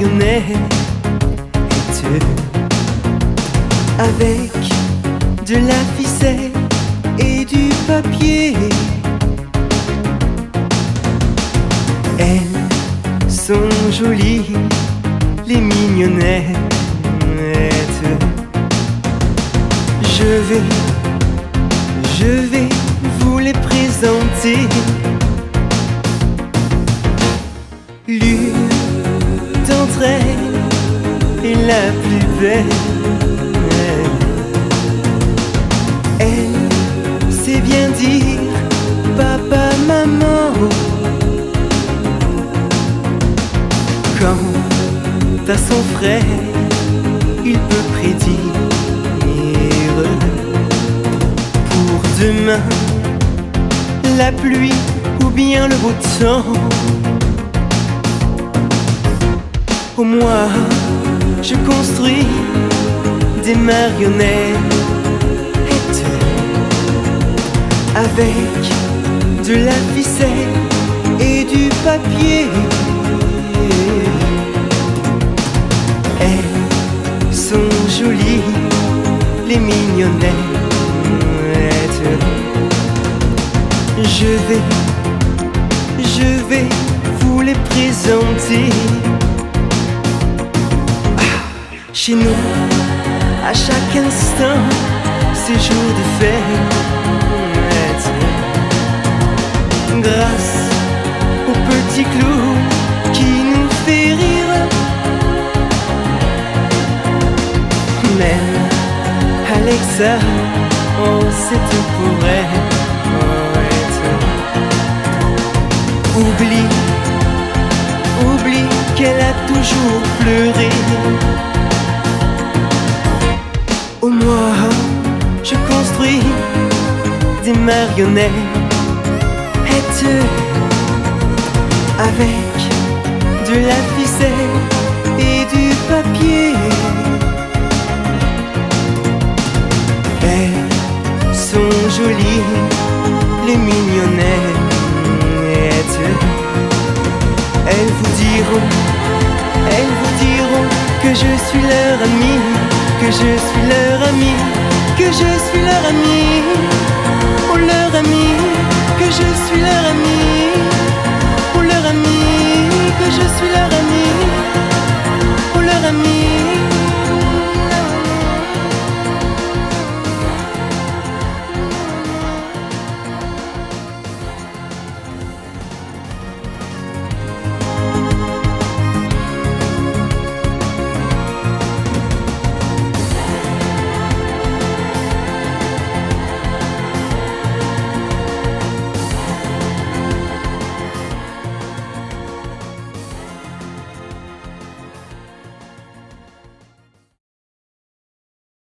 marionnettes avec de la ficelle et du papier. Elles sont jolies, les mignonnettes. Je vais vous les présenter. L'une d'entre elles est la plus belle. Elle sait bien dire papa, maman. Quant à son frère, il peut prédire pour demain la pluie ou bien le beau temps. Moi, je construis des marionnettes avec de la ficelle et du papier. Elles sont jolies, les mignonnettes. Je vais vous les présenter. Chez nous, à chaque instant, c'est jour de fête. Grâce au petit clou qui nous fait rire. Même Alexa, oh c'est tout pour elle. Oublie qu'elle a toujours pleuré. Au moi, je construis des marionnettes avec de la ficelle et du papier. Elles sont jolies, les mignonnettes. Elles vous diront que je suis leur ami, que je suis leur ami, que je suis leur ami. Oh leur ami, que je suis leur ami. Oh leur ami, que je suis leur ami.